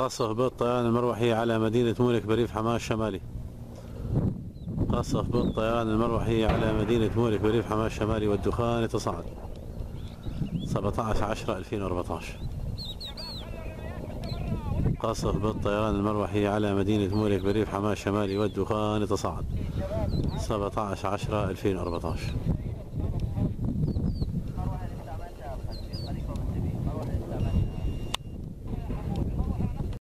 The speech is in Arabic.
قصف بالطيران المروحي على مدينة مونيخ بريف حماة الشمالي. قصف بالطيران المروحي على مدينة مونيخ بريف حماة الشمالي والدخان يتصاعد. 17/10/2014. قصف بالطيران المروحي على مدينة مونيخ بريف حماة الشمالي والدخان يتصاعد. 17/10/2014.